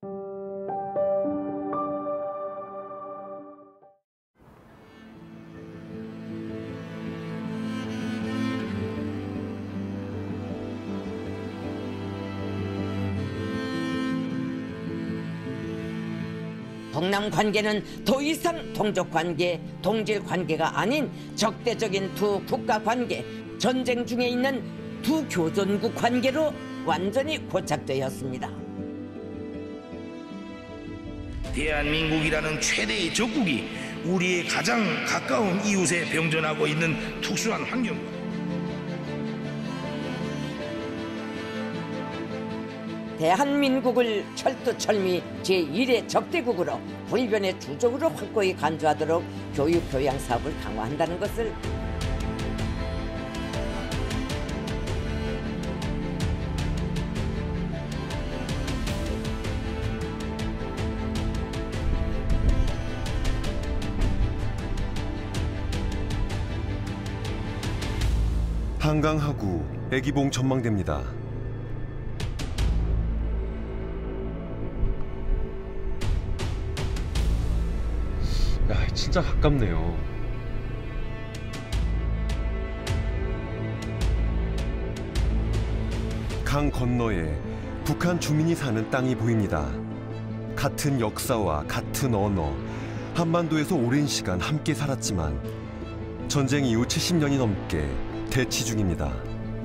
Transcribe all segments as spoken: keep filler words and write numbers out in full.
동남 관계는 더 이상 동족 관계, 동질 관계가 아닌 적대적인 두 국가 관계, 전쟁 중에 있는 두 교전국 관계로 완전히 고착되었습니다. 대한민국이라는 최대의 적국이 우리의 가장 가까운 이웃에 병전하고 있는 특수한 환경과 대한민국을 철두철미 제일의 적대국으로 불변의 주적으로 확고히 간주하도록 교육 교양 사업을 강화한다는 것을 한강하구 애기봉 전망대입니다. 야, 진짜 가깝네요. 강 건너에 북한 주민이 사는 땅이 보입니다. 같은 역사와 같은 언어, 한반도에서 오랜 시간 함께 살았지만 전쟁 이후 칠십 년이 넘게 대치 중입니다.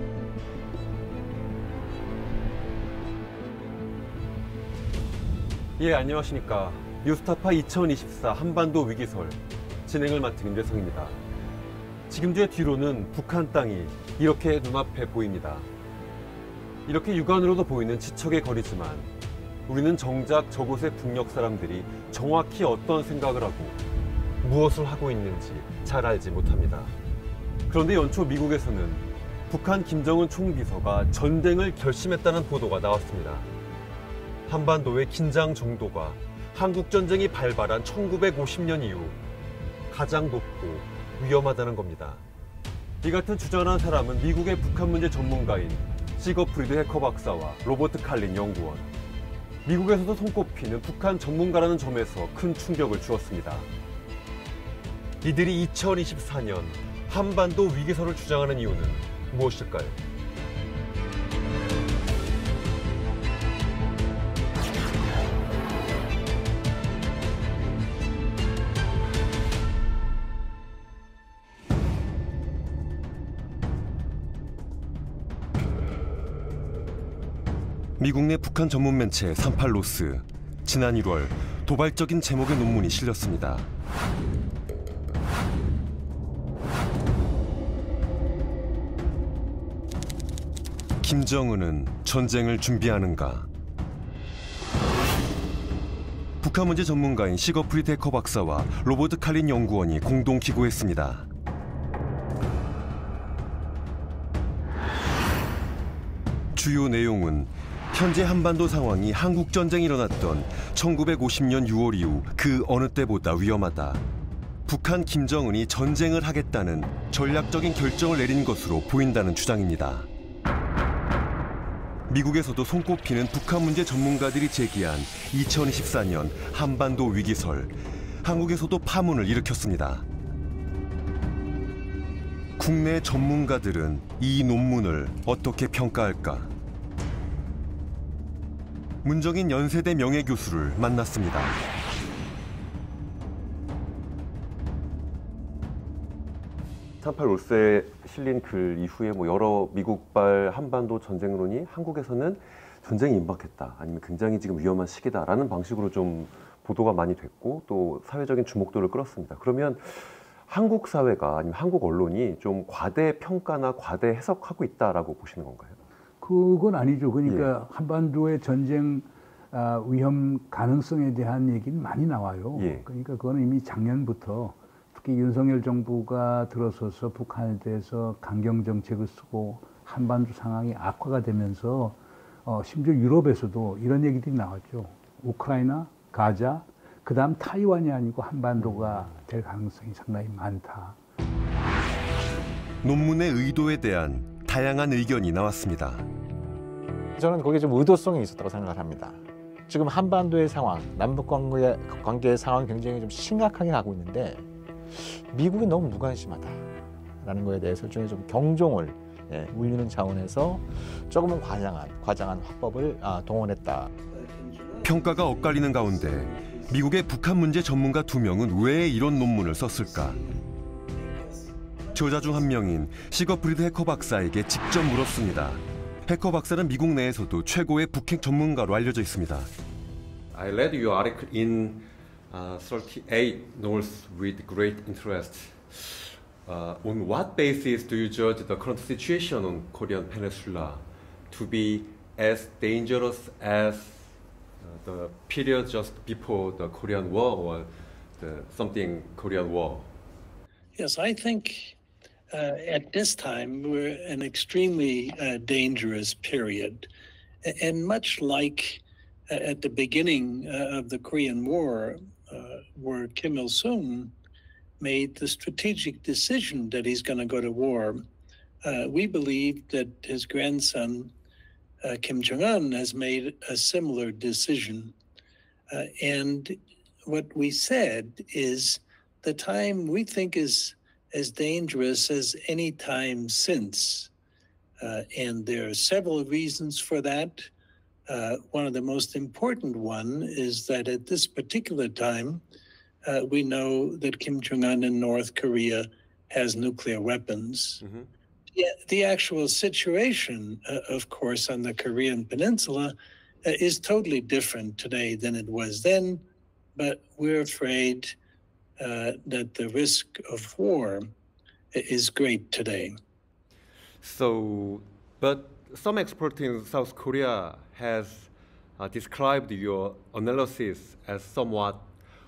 예, 안녕하십니까. 뉴스타파 이천이십사 한반도 위기설 진행을 맡은 임대성입니다. 지금 제 뒤로는 북한 땅이 이렇게 눈앞에 보입니다. 이렇게 육안으로도 보이는 지척의 거리지만 우리는 정작 저곳의 북녘 사람들이 정확히 어떤 생각을 하고 무엇을 하고 있는지 잘 알지 못합니다. 그런데 연초 미국에서는 북한 김정은 총비서가 전쟁을 결심했다는 보도가 나왔습니다. 한반도의 긴장 정도가 한국전쟁이 발발한 천구백오십 년 이후 가장 높고 위험하다는 겁니다. 이 같은 주장을 한 사람은 미국의 북한 문제 전문가인 시거프리드 해커 박사와 로버트 칼린 연구원. 미국에서도 손꼽히는 북한 전문가라는 점에서 큰 충격을 주었습니다. 이들이 이천이십사 년 한반도 위기설을 주장하는 이유는 무엇일까요? 미국 내 북한 전문 매체 삼팔로스, 지난 일월 도발적인 제목의 논문이 실렸습니다. 김정은은 전쟁을 준비하는가? 북한 문제 전문가인 시거프리드 해커 박사와 로버트 칼린 연구원이 공동 기고했습니다. 주요 내용은 현재 한반도 상황이 한국전쟁이 일어났던 천구백오십 년 유월 이후 그 어느 때보다 위험하다. 북한 김정은이 전쟁을 하겠다는 전략적인 결정을 내린 것으로 보인다는 주장입니다. 미국에서도 손꼽히는 북한 문제 전문가들이 제기한 이천이십사 년 한반도 위기설, 한국에서도 파문을 일으켰습니다. 국내 전문가들은 이 논문을 어떻게 평가할까? 문정인 연세대 명예교수를 만났습니다. 삼팔로스에 실린 글 이후에 뭐 여러 미국발 한반도 전쟁론이 한국에서는 전쟁이 임박했다, 아니면 굉장히 지금 위험한 시기다라는 방식으로 좀 보도가 많이 됐고 또 사회적인 주목도를 끌었습니다. 그러면 한국 사회가 아니면 한국 언론이 좀 과대 평가나 과대 해석하고 있다라고 보시는 건가요? 그건 아니죠. 그러니까 예. 한반도의 전쟁 위험 가능성에 대한 얘기는 많이 나와요. 예. 그러니까 그거는 이미 작년부터 특히 윤석열 정부가 들어서서 북한에 대해서 강경 정책을 쓰고 한반도 상황이 악화가 되면서 어, 심지어 유럽에서도 이런 얘기들이 나왔죠. 우크라이나, 가자, 그 다음 타이완이 아니고 한반도가 될 가능성이 상당히 많다. 논문의 의도에 대한 다양한 의견이 나왔습니다. 저는 거기에 좀 의도성이 있었다고 생각을 합니다. 지금 한반도의 상황, 남북 관계, 관계의 상황이 굉장히 좀 심각하게 가고 있는데 미국이 너무 무관심하다라는 거에 대해서 일종의 좀 경종을 예, 울리는 차원에서 조금은 과장한, 과장한 화법을 아, 동원했다. 평가가 엇갈리는 가운데 미국의 북한 문제 전문가 두 명은 왜 이런 논문을 썼을까? 저자 중 한 명인 시거프리드 해커 박사에게 직접 물었습니다. 해커 박사는 미국 내에서도 최고의 북핵 전문가로 알려져 있습니다. I read your article in uh, thirty-eight North with great interest. Uh, on what basis do you judge the current situation on Korean Peninsula to be as dangerous as uh, the period just before the Korean War or the something Korean War? Yes, I think uh, at this time we're in an extremely uh, dangerous period. And much like uh, at the beginning uh, of the Korean War, uh, where Kim Il-sung made the strategic decision that he's going to go to war, uh, we believe that his grandson, uh, Kim Jong-un, has made a similar decision. Uh, and what we said is the time we think is as dangerous as any time since. Uh, and there are several reasons for that. Uh, one of the most important one is that at this particular time, Uh, we know that Kim Jong-un in North Korea has nuclear weapons. Mm-hmm. Yeah, the actual situation, uh, of course, on the Korean Peninsula uh, is totally different today than it was then, but we're afraid uh, that the risk of war is great today. So, but some experts in South Korea has uh, described your analysis as somewhat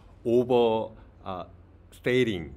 over uh, stating.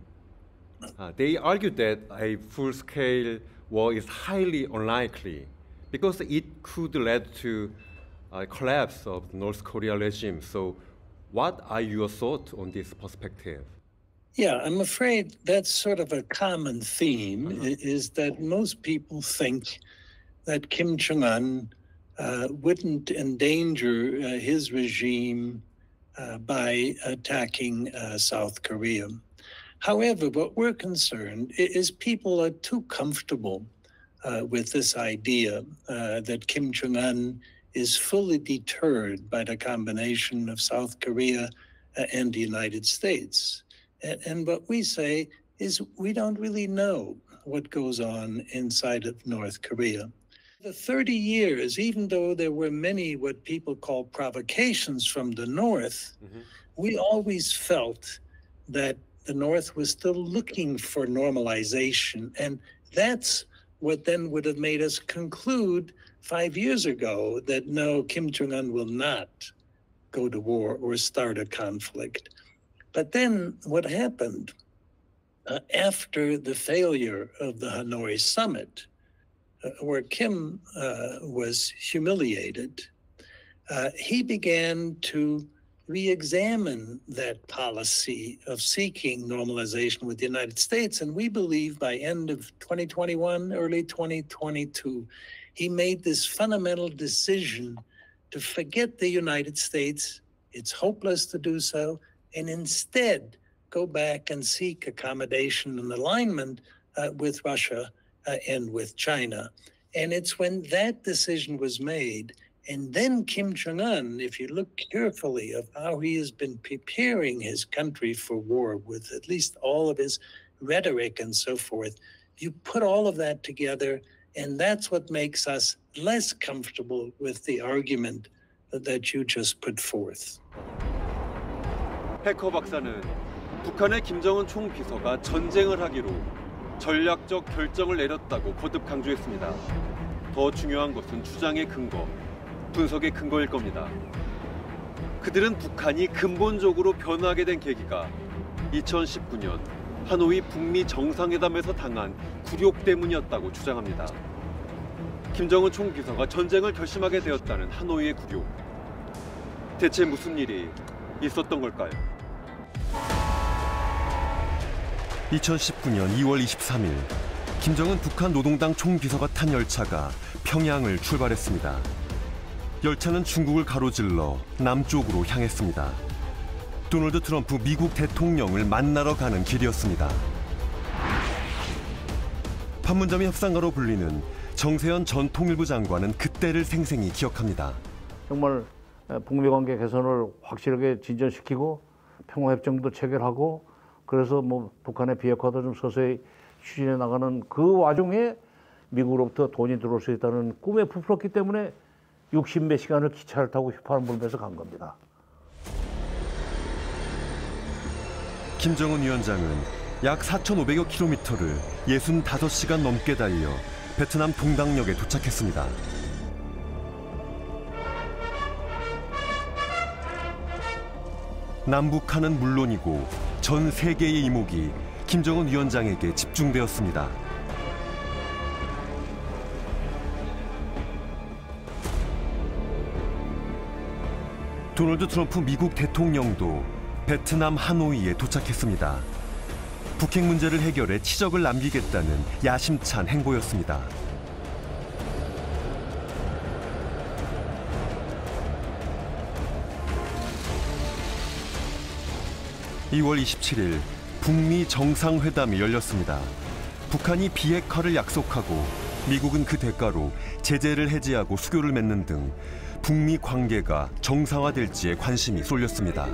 Uh, they argued that a full-scale war is highly unlikely because it could lead to a collapse of the North Korea regime. So what are your thoughts on this perspective? Yeah, I'm afraid that's sort of a common theme, uh-huh. is that most people think that Kim Jong-un uh, wouldn't endanger uh, his regime Uh, by attacking uh, South Korea. However, what we're concerned is people are too comfortable uh, with this idea uh, that Kim Jong-un is fully deterred by the combination of South Korea uh, and the United States. And, and what we say is we don't really know what goes on inside of North Korea. The thirty years, even though there were many what people call provocations from the North, mm-hmm. we always felt that the North was still looking for normalization. And that's what then would have made us conclude five years ago that no, Kim Jong-un will not go to war or start a conflict. But then what happened uh, after the failure of the Hanoi summit, Uh, where Kim uh, was humiliated, uh, he began to re-examine that policy of seeking normalization with the United States. And we believe by end of twenty twenty-one, early twenty twenty-two, he made this fundamental decision to forget the United States. It's hopeless to do so, and instead go back and seek accommodation and alignment uh, with Russia Uh, and with China. And it's when that decision was made, and then Kim Jong-un, if you look carefully of how he has been preparing his country for war with at least all of his rhetoric and so forth, you put all of that together, and that's what makes us less comfortable with the argument that you just put forth. 해커 박사는 북한의 김정은 총비서가 전쟁을 하기로 전략적 결정을 내렸다고 거듭 강조했습니다. 더 중요한 것은 주장의 근거, 분석의 근거일 겁니다. 그들은 북한이 근본적으로 변하게 된 계기가 이천십구 년 하노이 북미 정상회담에서 당한 굴욕 때문이었다고 주장합니다. 김정은 총비서가 전쟁을 결심하게 되었다는 하노이의 굴욕. 대체 무슨 일이 있었던 걸까요? 이천십구 년 이월 이십삼일 김정은 북한 노동당 총비서가 탄 열차가 평양을 출발했습니다. 열차는 중국을 가로질러 남쪽으로 향했습니다. 도널드 트럼프 미국 대통령을 만나러 가는 길이었습니다. 판문점의 협상가로 불리는 정세현 전 통일부 장관은 그때를 생생히 기억합니다. 정말 북미 관계 개선을 확실하게 진전시키고 평화협정도 체결하고 그래서 뭐 북한의 비핵화도 좀 서서히 추진해 나가는 그 와중에 미국으로부터 돈이 들어올 수 있다는 꿈에 부풀었기 때문에 육십몇 시간을 기차를 타고 휘파람 불면서 간 겁니다. 김정은 위원장은 약 사천오백여 킬로미터를 육십오 시간 넘게 달려 베트남 동당역에 도착했습니다. 남북한은 물론이고 전 세계의 이목이 김정은 위원장에게 집중되었습니다. 도널드 트럼프 미국 대통령도 베트남 하노이에 도착했습니다. 북핵 문제를 해결해 치적을 남기겠다는 야심찬 행보였습니다. 이월 이십칠일 북미 정상회담이 열렸습니다. 북한이 비핵화를 약속하고 미국은 그 대가로 제재를 해제하고 수교를 맺는 등 북미 관계가 정상화될지에 관심이 쏠렸습니다.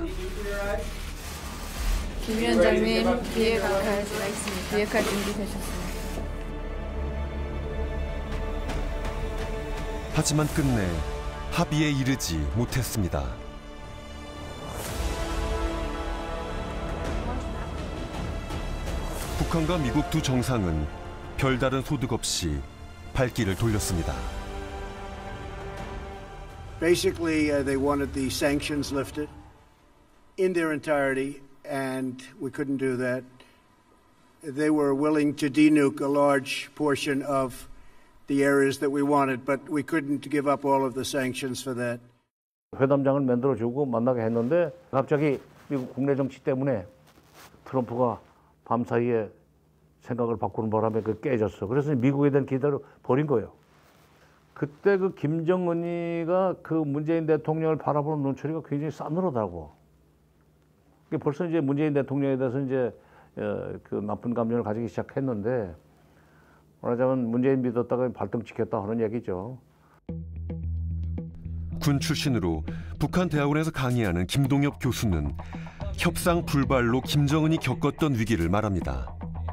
김 위원장님, 비핵화할 수가 있습니다. 비핵화 준비되셨습니다. 하지만 끝내 합의에 이르지 못했습니다. 북한과 미국 두 정상은 별다른 소득 없이 발길을 돌렸습니다. Basically, uh, they wanted the sanctions lifted in their entirety, and we couldn't do that. They were willing to denuke a large portion of the areas that we wanted, but we couldn't give up all of the sanctions for that. 회담장을 만들어주고 만나게 했는데 갑자기 미국 국내 정치 때문에 트럼프가 밤사이에 생각을 바꾸는 바람에 그 깨졌어. 그래서 미국에 대한 기대를 버린 거예요. 그때 그 김정은이가 그 문재인 대통령을 바라보는 눈초리가 굉장히 싸늘하다고. 벌써 이제 문재인 대통령에 대해서 이제 그 나쁜 감정을 가지기 시작했는데 말하자면 문재인 믿었다가 발등 찍혔다 하는 얘기죠. 군 출신으로 북한 대학원에서 강의하는 김동엽 교수는 협상 불발로 김정은이 겪었던 위기를 말합니다.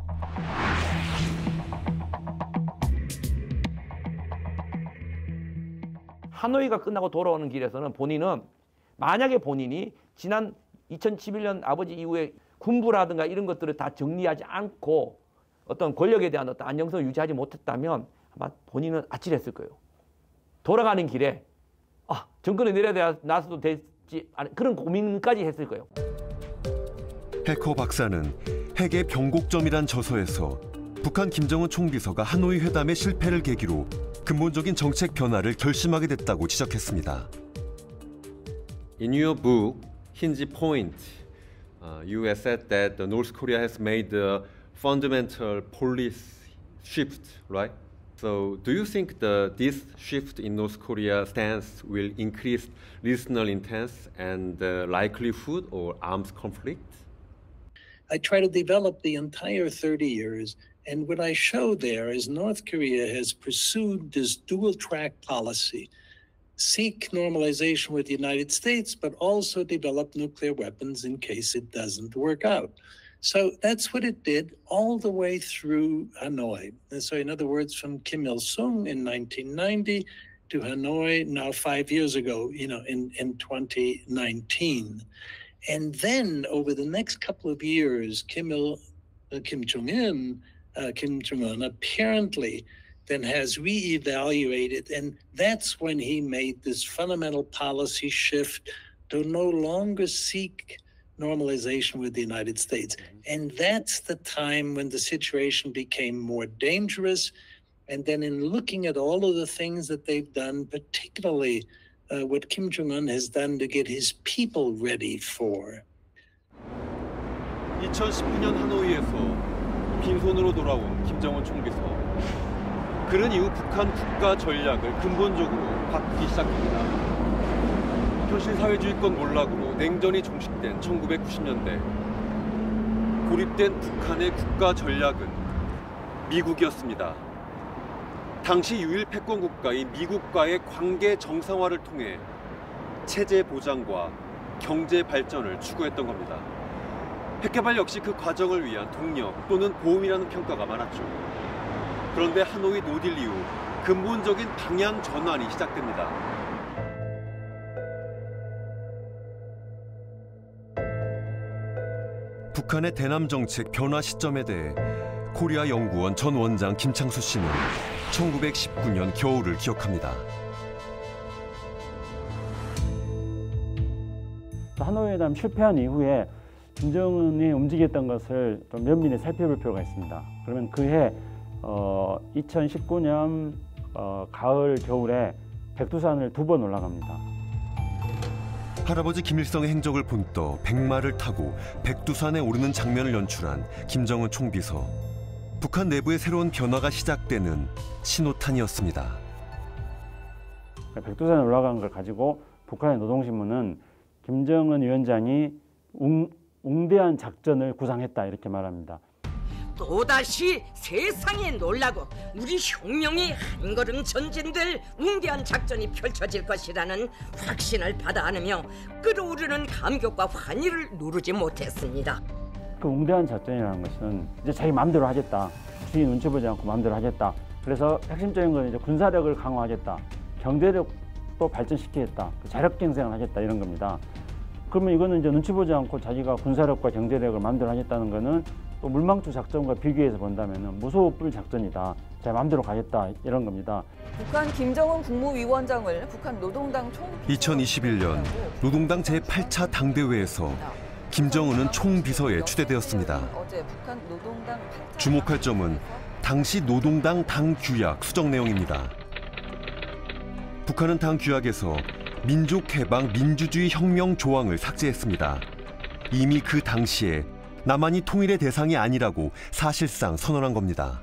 하노이가 끝나고 돌아오는 길에서는 본인은 만약에 본인이 지난 이천십일 년 아버지 이후에 군부라든가 이런 것들을 다 정리하지 않고 어떤 권력에 대한 어떤 안정성을 유지하지 못했다면 아마 본인은 아찔했을 거예요. 돌아가는 길에 아, 정권을 내려놔서도 되지 그런 고민까지 했을 거예요. 해커 박사는 핵의 변곡점이란 저서에서 북한 김정은 총비서가 하노이 회담의 실패를 계기로 근본적인 정책 변화를 결심하게 됐다고 지적했습니다. In your book, Hinge Point, uh, you have said that the North Korea has made a fundamental policy shift, right? So, do you think the this shift in North Korea stance will increase regional intense and the likelihood or arms conflict? I try to develop the entire thirty years, and what I show there is North Korea has pursued this dual-track policy, seek normalization with the United States, but also develop nuclear weapons in case it doesn't work out. So that's what it did all the way through Hanoi. And so in other words, from Kim Il-sung in nineteen ninety to Hanoi now five years ago, you know, in, in twenty nineteen. And then over the next couple of years, Kim Il, uh, Kim Jong-un, uh, Kim Jong-un apparently then has reevaluated, and that's when he made this fundamental policy shift to no longer seek normalization with the United States. And that's the time when the situation became more dangerous. And then in looking at all of the things that they've done, particularly uh, what Kim Jong-un has done to get his people ready for. 이천십구 년 하노이에서 빈손으로 돌아온 김정은 총비서. 그는 이후 북한 국가 전략을 근본적으로 바뀌기 시작합니다. 현실 사회주의권 몰락으로 냉전이 종식된 천구백구십 년대 고립된 북한의 국가 전략은 미국이었습니다. 당시 유일 패권 국가인 미국과의 관계 정상화를 통해 체제 보장과 경제 발전을 추구했던 겁니다. 핵개발 역시 그 과정을 위한 동력 또는 보험이라는 평가가 많았죠. 그런데 하노이 노딜 이후 근본적인 방향 전환이 시작됩니다. 북한의 대남 정책 변화 시점에 대해 코리아 연구원 전 원장 김창수 씨는 천구백십구 년 겨울을 기억합니다. 하노이 회담 실패한 이후에 김정은이 움직였던 것을 좀 면밀히 살펴볼 필요가 있습니다. 그러면 그해 어, 이천십구 년 어, 가을 겨울에 백두산을 두 번 올라갑니다. 할아버지 김일성의 행적을 본떠 백마를 타고 백두산에 오르는 장면을 연출한 김정은 총비서. 북한 내부의 새로운 변화가 시작되는 신호탄이었습니다. 백두산에 올라간 걸 가지고 북한의 노동신문은 김정은 위원장이 웅, 웅대한 작전을 구상했다 이렇게 말합니다. 또다시 세상에 놀라고 우리 혁명이 한 걸음 전진될 웅대한 작전이 펼쳐질 것이라는 확신을 받아 안으며 끓어오르는 감격과 환희를 누르지 못했습니다. 그 웅대한 작전이라는 것은 이제 자기 마음대로 하겠다. 주의 눈치 보지 않고 마음대로 하겠다. 그래서 핵심적인 건 이제 군사력을 강화하겠다. 경제력도 발전시키겠다. 자력갱생을 하겠다 이런 겁니다. 그러면 이거는 이제 눈치 보지 않고 자기가 군사력과 경제력을 마음대로 하겠다는 거는 또 물망투 작전과 비교해서 본다면 무소불 작전이다. 자 마음대로 가겠다 이런 겁니다. 북한 김정은 국무위원장을 북한 노동당 총 이천이십일 년 노동당 제팔 차 당대회에서 김정은은 총비서에 추대되었습니다. 어제 북한 노동당 주목할 점은 당시 노동당 당 규약 수정 내용입니다. 북한은 당 규약에서 민족해방 민주주의 혁명 조항을 삭제했습니다. 이미 그 당시에 남한이 통일의 대상이 아니라고 사실상 선언한 겁니다.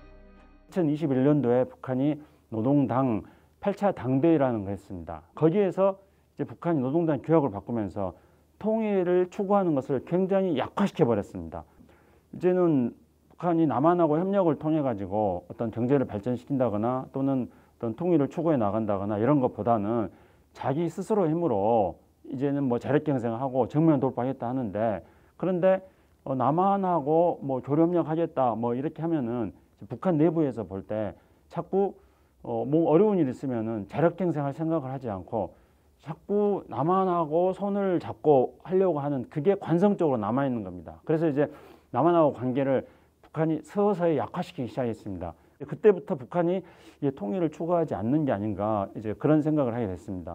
이천이십일 년도에 북한이 노동당 팔 차 당대회라는 걸 했습니다. 거기에서 이제 북한이 노동당 규약을 바꾸면서 통일을 추구하는 것을 굉장히 약화시켜 버렸습니다. 이제는 북한이 남한하고 협력을 통해 가지고 어떤 경제를 발전시킨다거나 또는 어떤 통일을 추구해 나간다거나 이런 것보다는 자기 스스로 힘으로 이제는 뭐 자력경쟁하고 정면 돌파하겠다 하는데, 그런데 어, 남한하고 뭐 교류협력하겠다 뭐 이렇게 하면은 북한 내부에서 볼 때 자꾸 어, 뭐 어려운 일 있으면은 자력경쟁할 생각을 하지 않고 자꾸 남한하고 손을 잡고 하려고 하는 그게 관성적으로 남아 있는 겁니다. 그래서 이제 남한하고 관계를 북한이 서서히 약화시키기 시작했습니다. 그때부터 북한이 이제 통일을 추구하지 않는 게 아닌가 이제 그런 생각을 하게 됐습니다.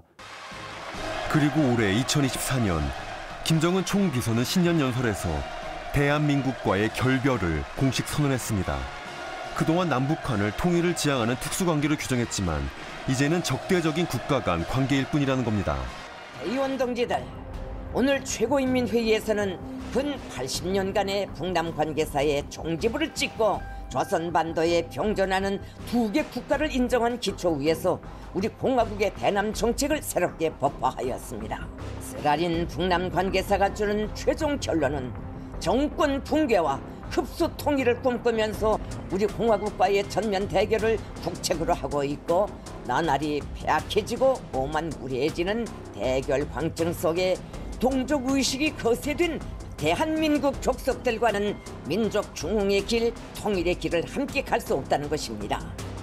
그리고 올해 이천이십사 년 김정은 총비서는 신년연설에서 대한민국과의 결별을 공식 선언했습니다. 그동안 남북한을 통일을 지향하는 특수관계로 규정했지만 이제는 적대적인 국가 간 관계일 뿐이라는 겁니다. 의원 동지들, 오늘 최고인민회의에서는 근 팔십 년간의 북남 관계사의 종지부를 찍고 조선반도에 병존하는 두 개 국가를 인정한 기초 위에서 우리 공화국의 대남 정책을 새롭게 법화하였습니다. 쓰라린 북남 관계사가 주는 최종 결론은 정권 붕괴와 흡수 통일을 꿈꾸면서 우리 공화국과의 전면 대결을 국책으로 하고 있고, 나날이 폐악해지고 오만무리해지는 대결 광증 속에 동족의식이 거세된 대한민국 족속들과는 민족 중흥의 길, 통일의 길을 함께 갈 수 없다는 것입니다.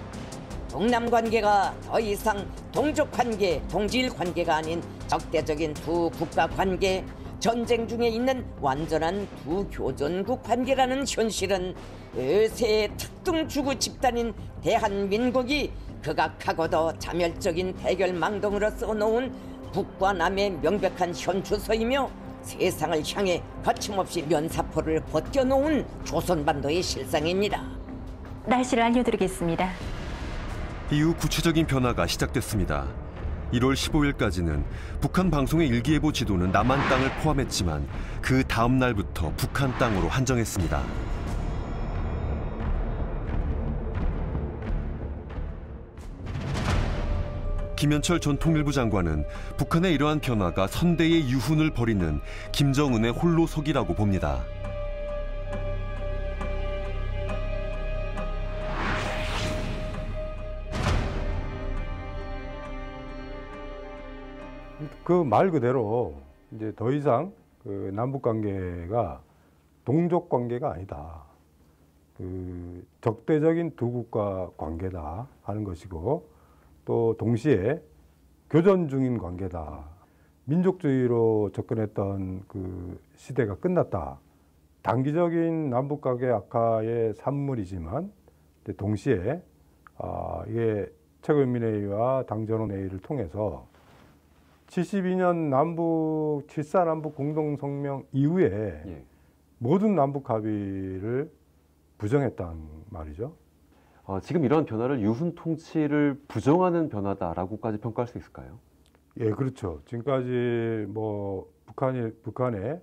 동남 관계가 더 이상 동족 관계, 동질 관계가 아닌 적대적인 두 국가 관계, 전쟁 중에 있는 완전한 두 교전국 관계라는 현실은 의세의 특등주구 집단인 대한민국이 극악하고도 자멸적인 대결망동으로 써놓은 북과 남의 명백한 현주소이며 세상을 향해 거침없이 면사포를 벗겨놓은 조선반도의 실상입니다. 날씨를 알려드리겠습니다. 이후 구체적인 변화가 시작됐습니다. 일월 십오일까지는 북한 방송의 일기예보 지도는 남한 땅을 포함했지만 그 다음 날부터 북한 땅으로 한정했습니다. 김현철 전 통일부 장관은 북한의 이러한 변화가 선대의 유훈을 버리는 김정은의 홀로서기라고 봅니다. 그 말 그대로 이제 더 이상 그 남북 관계가 동족 관계가 아니다. 그 적대적인 두 국가 관계다 하는 것이고, 또 동시에 교전 중인 관계다. 민족주의로 접근했던 그 시대가 끝났다. 단기적인 남북 관계 악화의 산물이지만 동시에 아, 이게 최고인민회의와 당전원회의를 통해서 칠십이 년 남북 칠사 남북 공동성명 이후에 예. 모든 남북 합의를 부정했단 말이죠. 어, 지금 이런 변화를 유훈 통치를 부정하는 변화다라고까지 평가할 수 있을까요? 예, 그렇죠. 지금까지 뭐 북한이 북한의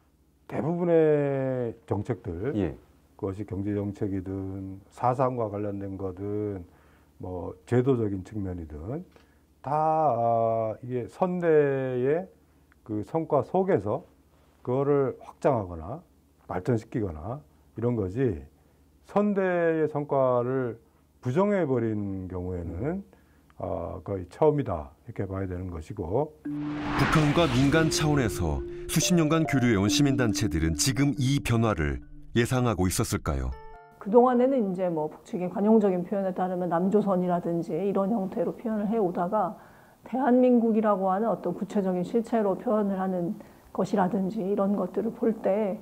대부분의 정책들, 예. 그것이 경제 정책이든 사상과 관련된 거든 뭐 제도적인 측면이든 다 아, 이게 선대의 그 성과 속에서 그거를 확장하거나 발전시키거나 이런 거지, 선대의 성과를 부정해버린 경우에는 어, 거의 처음이다 이렇게 봐야 되는 것이고, 북한과 민간 차원에서 수십 년간 교류해온 시민단체들은 지금 이 변화를 예상하고 있었을까요? 그동안에는 이제 뭐 북측의 관용적인 표현에 따르면 남조선이라든지 이런 형태로 표현을 해오다가 대한민국이라고 하는 어떤 구체적인 실체로 표현을 하는 것이라든지 이런 것들을 볼 때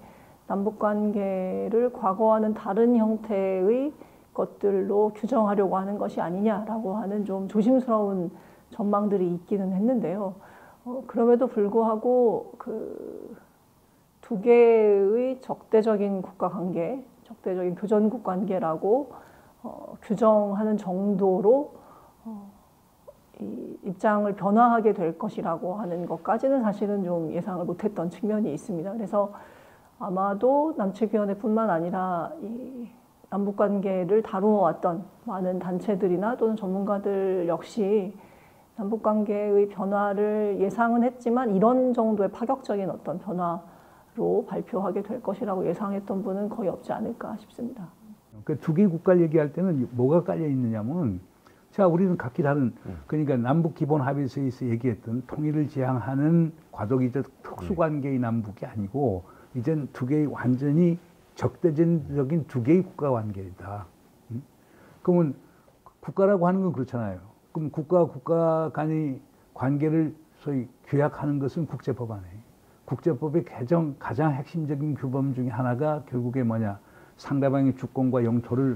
남북관계를 과거와는 다른 형태의 것들로 규정하려고 하는 것이 아니냐라고 하는 좀 조심스러운 전망들이 있기는 했는데요. 어, 그럼에도 불구하고 그 두 개의 적대적인 국가관계, 적대적인 교전국 관계라고 어, 규정하는 정도로 어, 이 입장을 변화하게 될 것이라고 하는 것까지는 사실은 좀 예상을 못했던 측면이 있습니다. 그래서 아마도 남측위원회뿐만 아니라 이 남북관계를 다루어왔던 많은 단체들이나 또는 전문가들 역시 남북관계의 변화를 예상은 했지만 이런 정도의 파격적인 어떤 변화로 발표하게 될 것이라고 예상했던 분은 거의 없지 않을까 싶습니다. 그 두 개의 국가를 얘기할 때는 뭐가 깔려 있느냐면, 자, 우리는 각기 다른, 그러니까 남북 기본 합의서에서 얘기했던 통일을 지향하는 과도기적 특수관계의 남북이 아니고 이젠 두 개의 완전히 적대적인 두 개의 국가 관계이다. 음? 그러면 국가라고 하는 건 그렇잖아요. 그럼 국가와 국가 간의 관계를 소위 규약하는 것은 국제법안에. 국제법의 개정 가장 핵심적인 규범 중에 하나가 결국에 뭐냐, 상대방의 주권과 영토를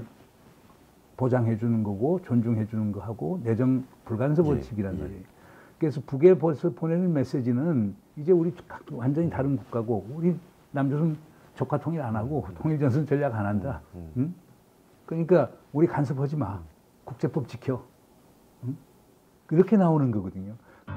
보장해 주는 거고 존중해 주는 거하고 내정 불간섭 원칙이란 예, 말이에요. 예. 그래서 북에 벌써 보내는 메시지는 이제 우리 완전히 다른 국가고 우리 남조선 조카 통일 안 하고 통일전선 전략 안 한다. 응? 그러니까 우리 간섭하지 마. 국제법 지켜. 응? 이렇게 나오는 거거든요.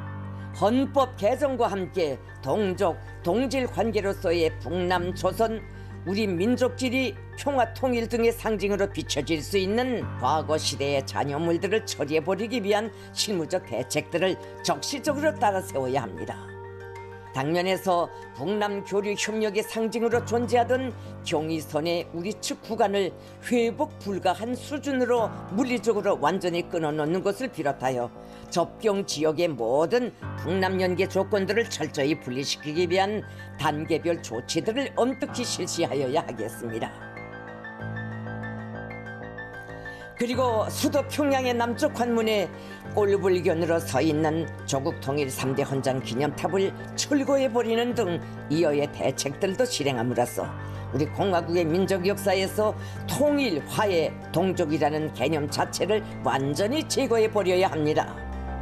헌법 개정과 함께 동족, 동질 관계로서의 북남 조선, 우리 민족끼리 평화 통일 등의 상징으로 비춰질 수 있는 과거 시대의 잔여물들을 처리해버리기 위한 실무적 대책들을 적시적으로 따라 세워야 합니다. 당면에서 북남 교류 협력의 상징으로 존재하던 경의선의 우리 측 구간을 회복 불가한 수준으로 물리적으로 완전히 끊어놓는 것을 비롯하여 접경 지역의 모든 북남 연계 조건들을 철저히 분리시키기 위한 단계별 조치들을 엄격히 실시하여야 하겠습니다. 그리고 수도 평양의 남쪽 관문에 꼴불견으로 서 있는 조국 통일 삼 대 헌장 기념탑을 철거해버리는 등 이어의 대책들도 실행함으로써 우리 공화국의 민족 역사에서 통일, 화해, 동족이라는 개념 자체를 완전히 제거해버려야 합니다.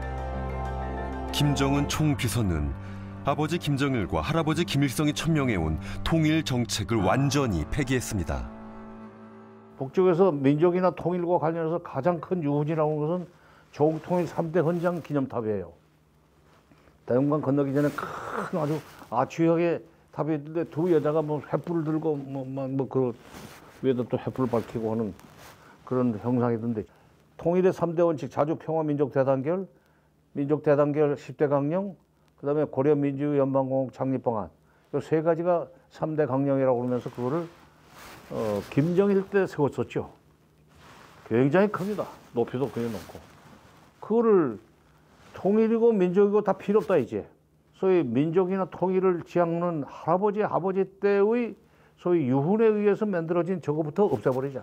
김정은 총비서는 아버지 김정일과 할아버지 김일성이 천명해온 통일 정책을 완전히 폐기했습니다. 북쪽에서 민족이나 통일과 관련해서 가장 큰 유훈이라고 하는 것은 조국 통일 삼 대 헌장 기념탑이에요. 대동강 건너기 전에 큰 아주 아추역의 탑이 있는데 두 여자가 뭐 횃불을 들고 뭐뭐그 위에다 또 횃불을 밝히고 하는 그런 형상이던데, 통일의 삼 대 원칙 자주 평화 민족 대단결, 민족 대단결 십 대 강령, 그다음에 고려 민주연방공화국 창립 방안, 이 세 가지가 삼 대 강령이라고 그러면서 그거를 어, 김정일 때 세웠었죠. 굉장히 큽니다. 높이도 굉장히 높고. 그거를 통일이고 민족이고 다 필요 없다 이제. 소위 민족이나 통일을 지향하는 할아버지, 아버지 때의 소위 유훈에 의해서 만들어진 저거부터 없애버리자.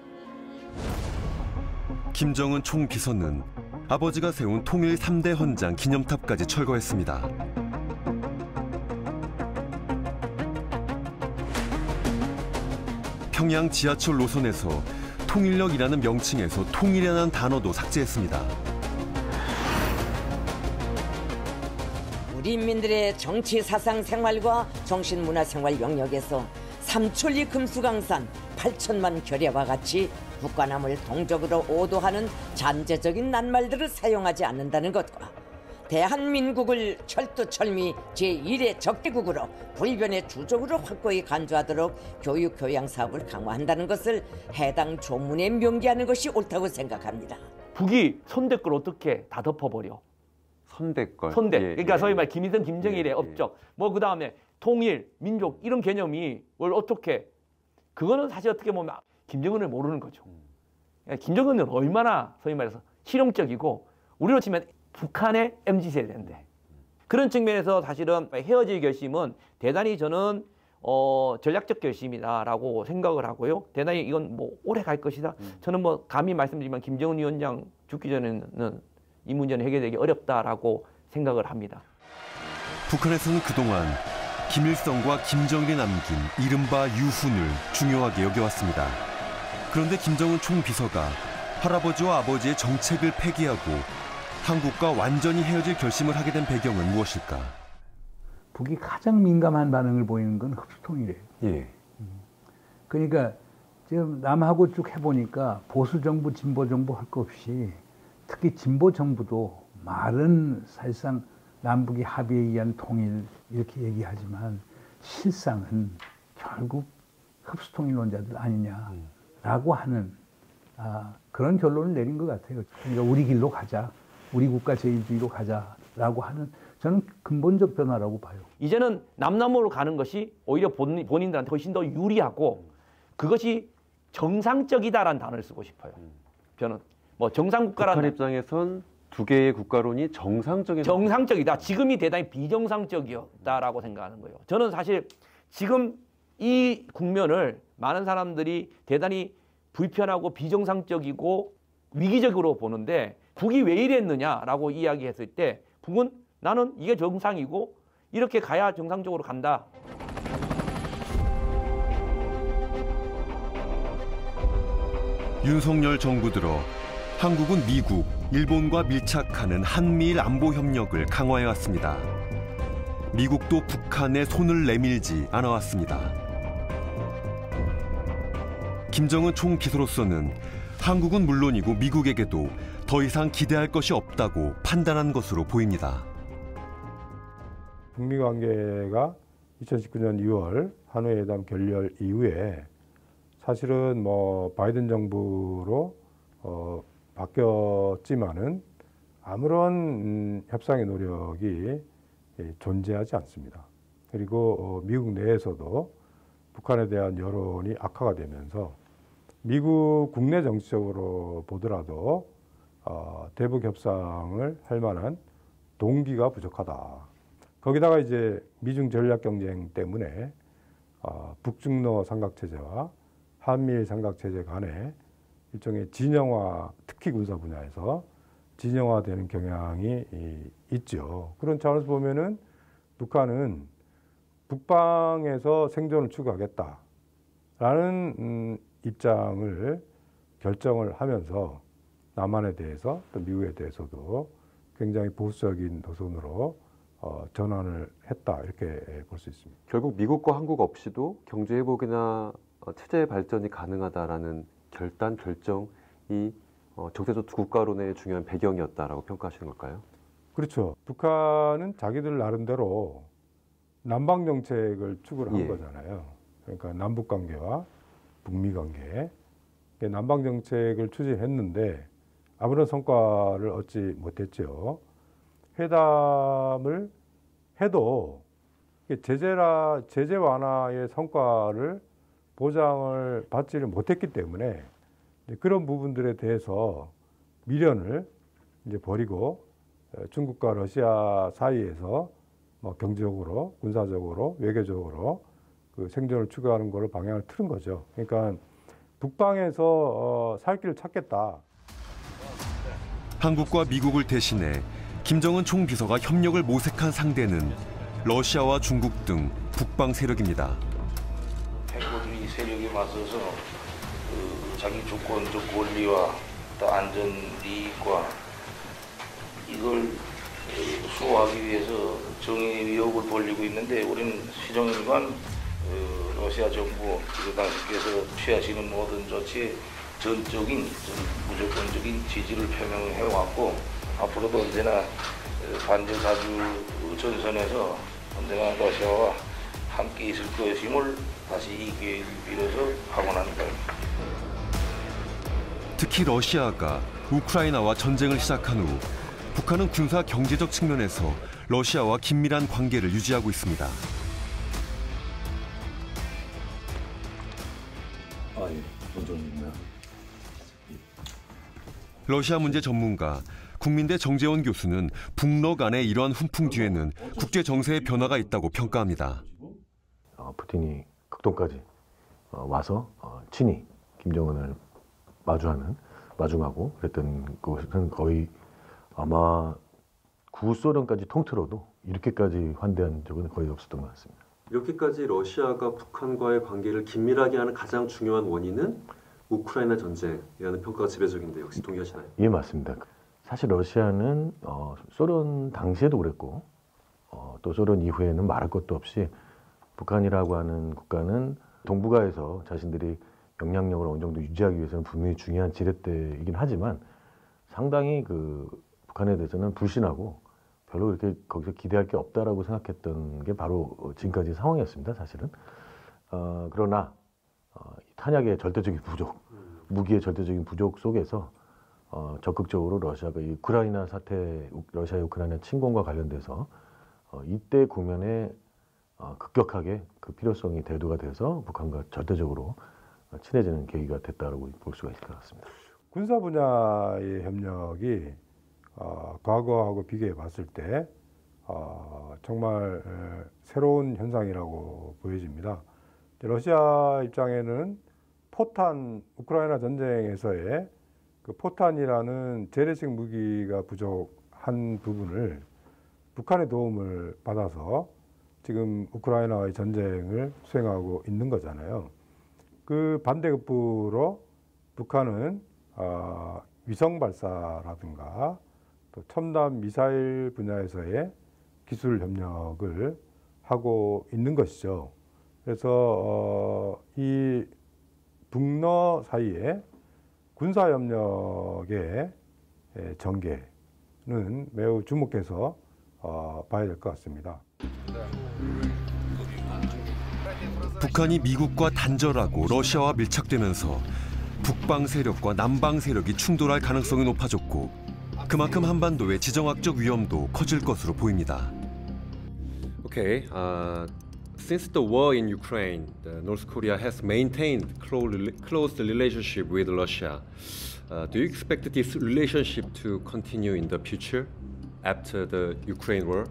김정은 총비서는 아버지가 세운 통일 삼 대 헌장 기념탑까지 철거했습니다. 평양 지하철 노선에서 통일역이라는 명칭에서 통일이라는 단어도 삭제했습니다. 우리 인민들의 정치, 사상, 생활과 정신, 문화, 생활 영역에서 삼천리 금수강산 팔천만 결야와 같이 국가남을 동적으로 오도하는 잔재적인 낱말들을 사용하지 않는다는 것과 대한민국을 철두철미 제일의 적대국으로 불변의 주적으로 확고히 간주하도록 교육, 교양 사업을 강화한다는 것을 해당 조문에 명기하는 것이 옳다고 생각합니다. 북이 선대걸 어떻게 다 덮어버려? 선대걸. 선대. 예, 그러니까 예. 소위 말 김일성, 김정일의 예, 업적. 뭐 그 다음에 통일, 민족 이런 개념이 뭘 어떻게? 그거는 사실 어떻게 보면 김정은을 모르는 거죠. 그러니까 김정은은 얼마나 소위 말해서 실용적이고 우리로 치면 북한의 엠지 세대인데 그런 측면에서 사실은 헤어질 결심은 대단히 저는 어, 전략적 결심이다라고 생각을 하고요. 대단히 이건 뭐 오래 갈 것이다. 음. 저는 뭐 감히 말씀드리면 김정은 위원장 죽기 전에는 이 문제는 해결되기 어렵다라고 생각을 합니다. 북한에서는 그동안 김일성과 김정일이 남긴 이른바 유훈을 중요하게 여겨왔습니다. 그런데 김정은 총비서가 할아버지와 아버지의 정책을 폐기하고 한국과 완전히 헤어질 결심을 하게 된 배경은 무엇일까? 북이 가장 민감한 반응을 보이는 건 흡수통일이에요. 예. 그러니까 지금 남하고 쭉 해보니까 보수 정부, 진보 정부 할 것 없이 특히 진보 정부도 말은 사실상 남북이 합의에 의한 통일 이렇게 얘기하지만 실상은 결국 흡수통일론자들 아니냐라고 하는 아, 그런 결론을 내린 것 같아요. 그러니까 우리 길로 가자, 우리 국가 제일주의로 가자라고 하는 저는 근본적 변화라고 봐요. 이제는 남남으로 가는 것이 오히려 본, 본인들한테 훨씬 더 유리하고 그것이 정상적이다라는 단어를 쓰고 싶어요. 저는 뭐 정상국가라는 북한 입장에선 두 개의 국가론이 정상적인 정상적이다. 지금이 대단히 비정상적이었다라고 생각하는 거예요. 저는 사실 지금 이 국면을 많은 사람들이 대단히 불편하고 비정상적이고 위기적으로 보는데 북이 왜 이랬느냐라고 이야기했을 때 북은 나는 이게 정상이고 이렇게 가야 정상적으로 간다. 윤석열 정부 들어 한국은 미국, 일본과 밀착하는 한미일 안보 협력을 강화해왔습니다. 미국도 북한에 손을 내밀지 않아왔습니다. 김정은 총비서로서는 한국은 물론이고 미국에게도 더 이상 기대할 것이 없다고 판단한 것으로 보입니다. 북미 관계가 이천십구 년 이월 하노이 회담 결렬 이후에 사실은 뭐 바이든 정부로 어, 바뀌었지만은 아무런 음, 협상의 노력이 예, 존재하지 않습니다. 그리고 어, 미국 내에서도 북한에 대한 여론이 악화가 되면서 미국 국내 정치적으로 보더라도 어, 대북 협상을 할 만한 동기가 부족하다. 거기다가 이제 미중 전략 경쟁 때문에 어, 북중러 삼각체제와 한미일 삼각체제 간에 일종의 진영화, 특히 군사 분야에서 진영화되는 경향이 있죠. 그런 차원에서 보면은 북한은 북방에서 생존을 추구하겠다라는 음, 입장을 결정을 하면서 남한에 대해서 또 미국에 대해서도 굉장히 보수적인 노선으로 어, 전환을 했다 이렇게 볼 수 있습니다. 결국 미국과 한국 없이도 경제 회복이나 체제 발전이 가능하다라는 결단 결정이 어, 적대적 두 국가론의 중요한 배경이었다라고 평가하시는 걸까요? 그렇죠. 북한은 자기들 나름대로 남방 정책을 추구를 한 예. 거잖아요. 그러니까 남북 관계와 북미 관계, 남방 정책을 추진했는데 아무런 성과를 얻지 못했죠. 회담을 해도 제재라 제재 완화의 성과를 보장을 받지를 못했기 때문에 그런 부분들에 대해서 미련을 이제 버리고 중국과 러시아 사이에서 뭐 경제적으로, 군사적으로, 외교적으로 그 생존을 추구하는 거를 방향을 틀은 거죠. 그러니까 북방에서 어, 살 길을 찾겠다. 한국과 미국을 대신해 김정은 총비서가 협력을 모색한 상대는 러시아와 중국 등 북방 세력입니다. 해코들이 세력에 맞서서 그 자기 주권적 권리와 또 안전 이익과 이걸 수호하기 위해서 정의 위협을 벌이고 있는데 우리는 시종일관 어, 러시아 정부 그 당시께서 취하시는 모든 조치에 전적인 무조건적인 지지를 표명해왔고 앞으로도 언제나 반전사주 전선에서 언제나 러시아와 함께 있을 것임을 다시 이 기회를 빌어서 확언하는 바입니다. 특히 러시아가 우크라이나와 전쟁을 시작한 후 북한은 군사 경제적 측면에서 러시아와 긴밀한 관계를 유지하고 있습니다. 아, 예. 먼저 있나요? 러시아 문제 전문가 국민대 정재원 교수는 북러 간의 이러한 훈풍 뒤에는 국제 정세의 변화가 있다고 평가합니다. 어, 푸틴이 극동까지 어, 와서 어, 친히 김정은을 마주하는 마중하고 그랬던 것은 거의 아마 구소련까지 통틀어도 이렇게까지 환대한 적은 거의 없었던 것 같습니다. 이렇게까지 러시아가 북한과의 관계를 긴밀하게 하는 가장 중요한 원인은 우크라이나 전쟁이라는 평가가 지배적인데 역시 동의하시나요? 예, 맞습니다. 사실 러시아는 어, 소련 당시에도 그랬고 어, 또 소련 이후에는 말할 것도 없이 북한이라고 하는 국가는 동북아에서 자신들이 영향력을 어느 정도 유지하기 위해서는 분명히 중요한 지렛대이긴 하지만 상당히 그 북한에 대해서는 불신하고 별로 이렇게 거기서 기대할 게 없다라고 생각했던 게 바로 지금까지 상황이었습니다, 사실은. 어, 그러나 어, 탄약의 절대적인 부족, 무기의 절대적인 부족 속에서 어, 적극적으로 러시아가 이 우크라이나 사태, 러시아의 우크라이나 침공과 관련돼서 어, 이때 국면에 어, 급격하게 그 필요성이 대두가 돼서 북한과 절대적으로 친해지는 계기가 됐다고 볼 수가 있을 것 같습니다. 군사 분야의 협력이 어, 과거하고 비교해 봤을 때 어, 정말 에, 새로운 현상이라고 보여집니다. 러시아 입장에는 포탄, 우크라이나 전쟁에서의 그 포탄이라는 재래식 무기가 부족한 부분을 북한의 도움을 받아서 지금 우크라이나와의 전쟁을 수행하고 있는 거잖아요. 그 반대급부로 북한은 어, 위성 발사라든가 또 첨단 미사일 분야에서의 기술 협력을 하고 있는 것이죠. 그래서 어, 이 북러 사이에 군사 협력의 전개는 매우 주목해서 어, 봐야 될 것 같습니다. 북한이 미국과 단절하고 러시아와 밀착되면서 북방 세력과 남방 세력이 충돌할 가능성이 높아졌고 그만큼 한반도의 지정학적 위험도 커질 것으로 보입니다. Okay, uh, since the war in Ukraine, the North Korea has maintained close, close relationship with Russia. Uh, do you expect this relationship to continue in the future after the Ukraine war?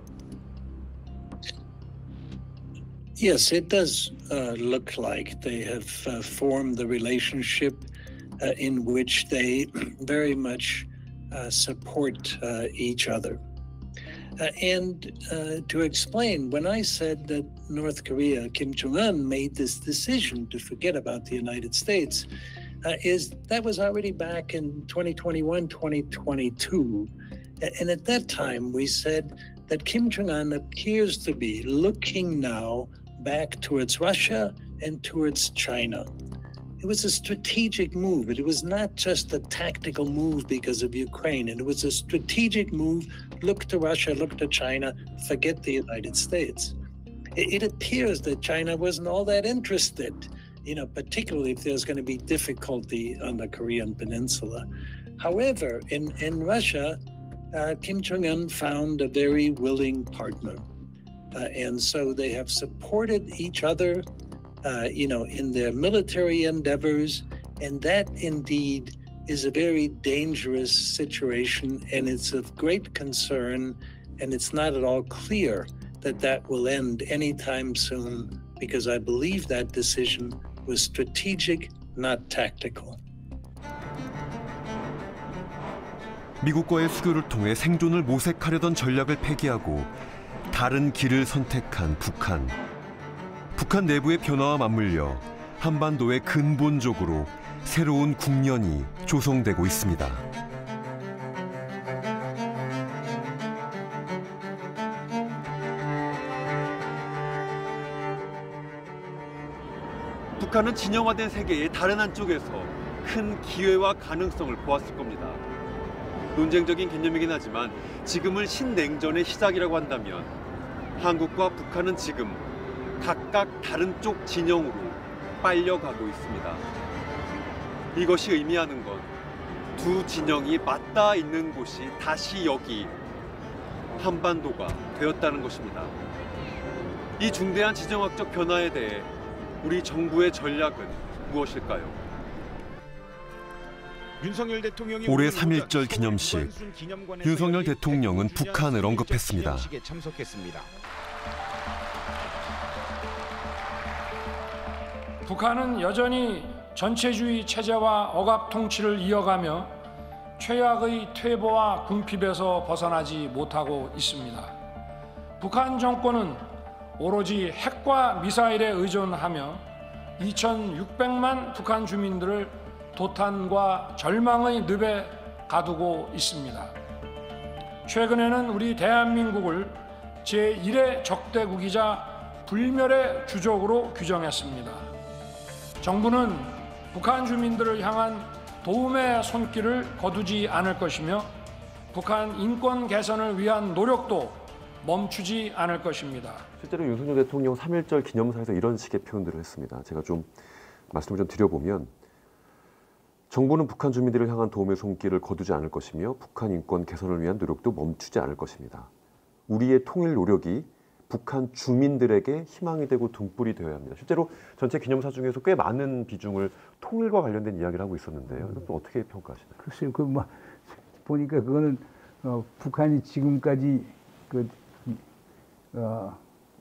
Yes, it does uh, look like they have uh, formed the relationship uh, in which they very much uh, support uh, each other. Uh, and uh, to explain, when I said that North Korea, Kim Jong-un, made this decision to forget about the United States, uh, is that was already back in twenty twenty-one, twenty twenty-two. And at that time, we said that Kim Jong-un appears to be looking now back towards Russia and towards China. It was a strategic move. It was not just a tactical move because of Ukraine. It was a strategic move. Look to Russia, look to China, forget the United States. It, it appears that China wasn't all that interested, you know, particularly if there's going to be difficulty on the Korean Peninsula. However, in, in Russia, uh, Kim Jong-un found a very willing partner. Uh, and so they have supported each other, uh, you know, in their military endeavors. And that indeed is a very dangerous situation. And it's of great concern. And it's not at all clear that that will end anytime soon, because I believe that decision was strategic, not tactical. 미국과의 수교를 통해 생존을 모색하려던 전략을 폐기하고 다른 길을 선택한 북한. 북한 내부의 변화와 맞물려 한반도의 근본적으로 새로운 국면이 조성되고 있습니다. 북한은 진영화된 세계의 다른 한쪽에서 큰 기회와 가능성을 보았을 겁니다. 논쟁적인 개념이긴 하지만 지금을 신냉전의 시작이라고 한다면 한국과 북한은 지금 각각 다른 쪽 진영으로 빨려가고 있습니다. 이것이 의미하는 건 두 진영이 맞닿아 있는 곳이 다시 여기 한반도가 되었다는 것입니다. 이 중대한 지정학적 변화에 대해 우리 정부의 전략은 무엇일까요? 윤석열 대통령이 올해 삼일절 기념식, 윤석열 대통령은 북한을 언급했습니다. 참석했습니다. 북한은 여전히 전체주의 체제와 억압 통치를 이어가며 최악의 퇴보와 궁핍에서 벗어나지 못하고 있습니다. 북한 정권은 오로지 핵과 미사일에 의존하며 이천육백만 북한 주민들을 도탄과 절망의 늪에 가두고 있습니다. 최근에는 우리 대한민국을 제일의 적대국이자 불멸의 주적으로 규정했습니다. 정부는 북한 주민들을 향한 도움의 손길을 거두지 않을 것이며 북한 인권 개선을 위한 노력도 멈추지 않을 것입니다. 실제로 윤석열 대통령 삼일절 기념사에서 이런 식의 표현들을 했습니다. 제가 좀 말씀을 좀 드려보면 정부는 북한 주민들을 향한 도움의 손길을 거두지 않을 것이며 북한 인권 개선을 위한 노력도 멈추지 않을 것입니다. 우리의 통일 노력이 북한 주민들에게 희망이 되고 등불이 되어야 합니다. 실제로 전체 기념사 중에서 꽤 많은 비중을 통일과 관련된 이야기를 하고 있었는데요. 이것도 어떻게 평가하시나요? 글쎄요, 그 뭐 보니까 그거는 어, 북한이 지금까지 그 어,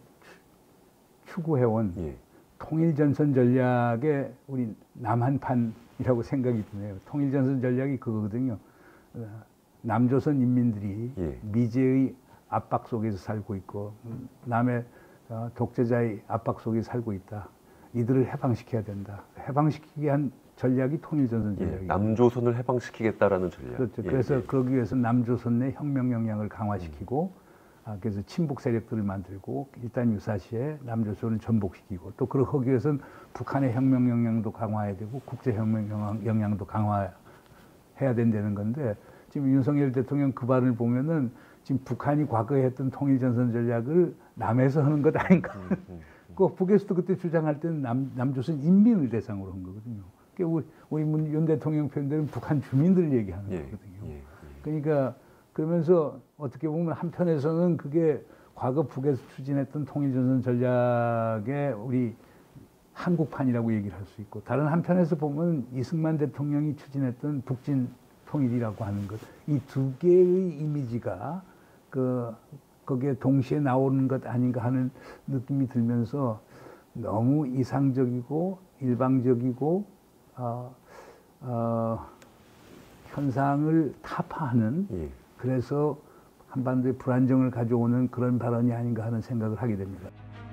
추구해온 예. 통일전선 전략의 우리 남한판이라고 생각이 드네요. 통일전선 전략이 그거거든요. 어, 남조선 인민들이 예. 미제의 압박 속에서 살고 있고 남의 어, 독재자의 압박 속에 살고 있다. 이들을 해방시켜야 된다. 해방시키게 한 전략이 통일전선 전략이에요. 예, 남조선을 해방시키겠다라는 전략. 그렇죠. 예, 그래서 예. 그러기 위해서 남조선 내 혁명 역량을 강화시키고 음. 아, 그래서 친북 세력들을 만들고 일단 유사시에 남조선을 전복시키고 또 그러기 위해서는 북한의 혁명 역량도 강화해야 되고 국제 혁명 역량도 강화해야 된다는 건데 지금 윤석열 대통령 그 발을 보면은 지금 북한이 과거에 했던 통일전선 전략을 남에서 하는 것 아닌가. 음, 음, 음. 그 북에서도 그때 주장할 때는 남, 남조선 인민을 대상으로 한 거거든요. 우리, 우리 윤 대통령 표현대로 북한 주민들 얘기하는 예, 거거든요. 예, 예. 그러니까 그러면서 어떻게 보면 한편에서는 그게 과거 북에서 추진했던 통일전선 전략의 우리 한국판이라고 얘기를 할 수 있고 다른 한편에서 보면 이승만 대통령이 추진했던 북진 통일이라고 하는 것. 이 두 개의 이미지가 그 거기에 동시에 나오는 것 아닌가 하는 느낌이 들면서 너무 이상적이고 일방적이고 어, 어, 현상을 타파하는 예. 그래서 한반도에 불안정을 가져오는 그런 발언이 아닌가 하는 생각을 하게 됩니다.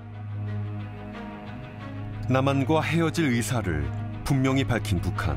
남한과 헤어질 의사를 분명히 밝힌 북한.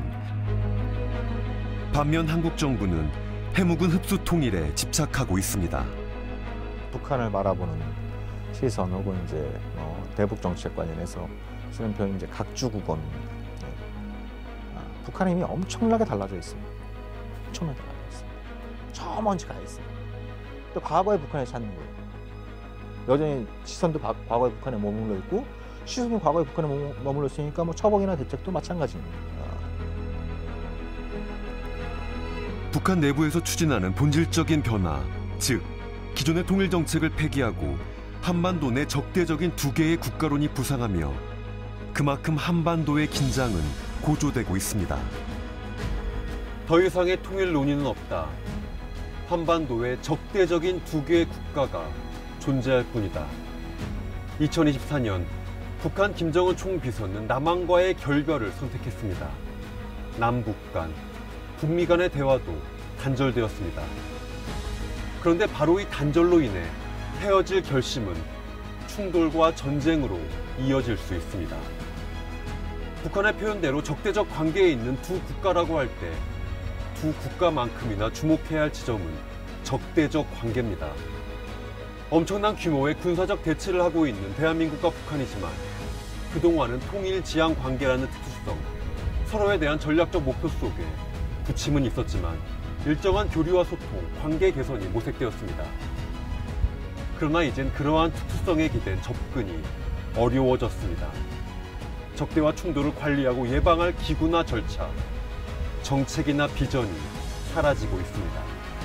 반면 한국 정부는 해묵은 흡수 통일에 집착하고 있습니다. 북한을 바라보는 시선 혹은 이제 어, 대북 정책 관련해서 쓰는 표현이 이제 각주국언. 네. 아, 북한은 이미 엄청나게 달라져 있습니다. 엄청나게 달라져 있습니다. 저 먼지 가 있습니다. 또 과거의 북한에 찾는 거예요. 여전히 시선도 바, 과거의 북한에 머물러 있고 시선도 과거의 북한에 머물러 있으니까 뭐 처벌이나 대책도 마찬가지입니다. 북한 내부에서 추진하는 본질적인 변화, 즉 기존의 통일 정책을 폐기하고 한반도 내 적대적인 두 개의 국가론이 부상하며 그만큼 한반도의 긴장은 고조되고 있습니다. 더 이상의 통일 논의는 없다. 한반도에 적대적인 두 개의 국가가 존재할 뿐이다. 이천이십사 년 북한 김정은 총비서는 남한과의 결별을 선택했습니다. 남북 간, 북미 간의 대화도 단절되었습니다. 그런데 바로 이 단절로 인해 헤어질 결심은 충돌과 전쟁으로 이어질 수 있습니다. 북한의 표현대로 적대적 관계에 있는 두 국가라고 할 때 두 국가만큼이나 주목해야 할 지점은 적대적 관계입니다. 엄청난 규모의 군사적 대치를 하고 있는 대한민국과 북한이지만 그동안은 통일 지향 관계라는 특수성, 서로에 대한 전략적 목표 속에 부침은 있었지만 일정한 교류와 소통, 관계 개선이 모색되었습니다. 그러나 이젠 그러한 특수성에 기댄 접근이 어려워졌습니다. 적대와 충돌을 관리하고 예방할 기구나 절차, 정책이나 비전이 사라지고 있습니다.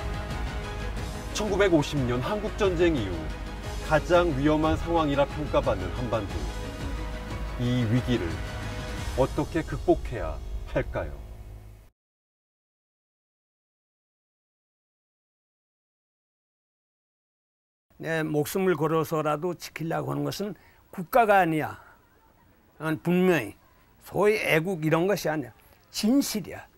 천구백오십 년 한국전쟁 이후 가장 위험한 상황이라 평가받는 한반도. 이 위기를 어떻게 극복해야 할까요? 내 목숨을 걸어서라도 지키려고 하는 것은 국가가 아니야. 분명히 소위 애국 이런 것이 아니야. 진실이야.